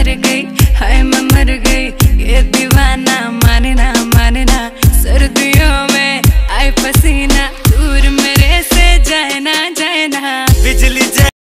गई, हाय मैं मर गई, ये दीवाना माने ना माने ना। सर्दियों में आए पसीना, दूर मेरे से जाए ना जाए ना। बिजली